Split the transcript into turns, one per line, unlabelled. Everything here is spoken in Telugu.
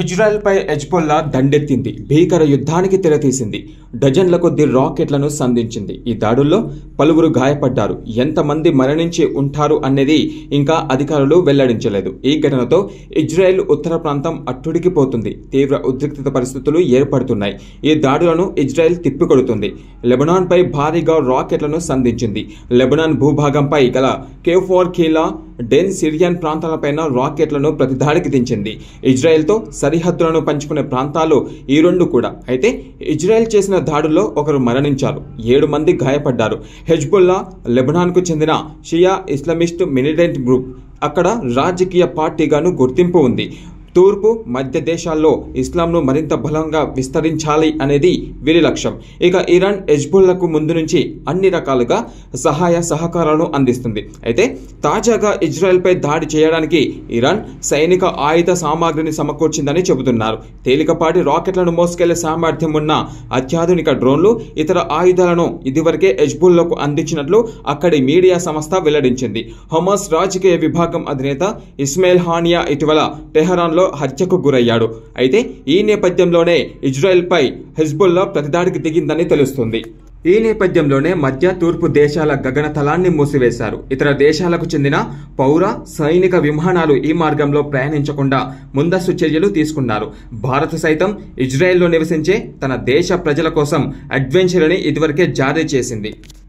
ఇజ్రాయెల్పై హెజ్బొల్లా దండెత్తింది. భీకర యుద్ధానికి తెరతీసింది. డజన్ల కొద్ది రాకెట్లను సంధించింది. ఈ దాడుల్లో పలువురు గాయపడ్డారు. ఎంతమంది మరణించి ఉంటారు అనేది ఇంకా అధికారులు వెల్లడించలేదు. ఈ ఘటనతో ఇజ్రాయెల్ ఉత్తర ప్రాంతం అట్టుడికిపోతుంది. తీవ్ర ఉద్రిక్తత పరిస్థితులు ఏర్పడుతున్నాయి. ఈ దాడులను ఇజ్రాయెల్ తిప్పికొడుతుంది. లెబనాన్పై భారీగా రాకెట్లను సంధించింది. లెబనాన్ భూభాగంపై గల కేఫోర్ ఖీలా డెన్ సిరియన్ ప్రాంతాలపైన రాకెట్లను ప్రతిదాడికి దించింది. ఇజ్రాయెల్తో సరిహద్దులను పంచుకునే ప్రాంతాలు ఈ రెండు కూడా. అయితే ఇజ్రాయెల్ చేసిన దాడుల్లో ఒకరు మరణించారు. 7 మంది గాయపడ్డారు. హెజ్బొల్లా లెబనాన్కు చెందిన షియా ఇస్లామిస్ట్ మిలిటెంట్ గ్రూప్. అక్కడ రాజకీయ పార్టీగాను గుర్తింపు ఉంది. తూర్పు మధ్య దేశాల్లో ఇస్లాంను మరింత బలంగా విస్తరించాలి అనేది వీరి లక్ష్యం. ఇక ఇరాన్ హెజ్బొల్లాకు ముందు నుంచి అన్ని రకాలుగా సహాయ సహకారాలను అందిస్తుంది. అయితే తాజాగా ఇజ్రాయెల్పై దాడి చేయడానికి ఇరాన్ సైనిక ఆయుధ సామాగ్రిని సమకూర్చిందని చెబుతున్నారు. తేలికపాటి రాకెట్లను మోసుకెళ్లే సామర్థ్యం ఉన్న అత్యాధునిక డ్రోన్లు, ఇతర ఆయుధాలను ఇదివరకే హెజ్బొల్లాకు అందించినట్లు అక్కడి మీడియా సంస్థ వెల్లడించింది. హమాస్ రాజకీయ విభాగం అధినేత ఇస్మాయిల్ హానియా ఇటీవల టెహరాన్లో హత్యకు గురయ్యాడు. అయితే ఈ నేపథ్యంలోనే ఇజ్రాయెల్పై హెజ్బొల్లా ప్రతిదాడికి దిగిందని తెలుస్తుంది. ఈ నేపథ్యంలోనే మధ్య తూర్పు దేశాల గగనతలాన్ని మూసివేశారు. ఇతర దేశాలకు చెందిన పౌర సైనిక విమానాలు ఈ మార్గంలో ప్రయాణించకుండా ముందస్తు చర్యలు తీసుకున్నారు. భారత్ సైతం ఇజ్రాయెల్లో నివసించే తన దేశ ప్రజల కోసం అడ్వెంచర్ అని ఇదివరకే జారీ చేసింది.